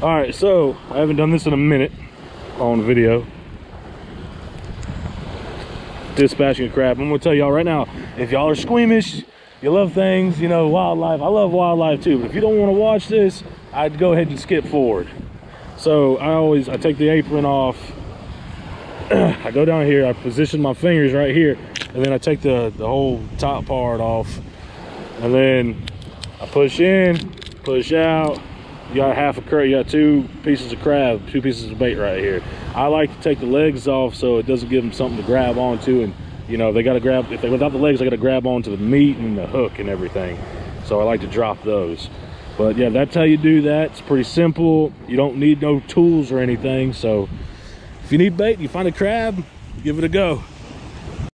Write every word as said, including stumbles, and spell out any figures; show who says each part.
Speaker 1: All right, so I haven't done this in a minute on video. Dispatching a crab. I'm gonna tell y'all right now, if y'all are squeamish, you love things, you know, wildlife. I love wildlife too, but if you don't want to watch this, I'd go ahead and skip forward. So I always, I take the apron off. I go down here, I position my fingers right here, and then I take the, the whole top part off. And then I push in, push out. You got half a crab, you got two pieces of crab, two pieces of bait right here. I like to take the legs off so it doesn't give them something to grab onto, and you know, they got to grab, if they, without the legs, they got to grab onto the meat and the hook and everything. So I like to drop those. But yeah, that's how you do that. It's pretty simple. You don't need no tools or anything. So if you need bait, you find a crab, give it a go.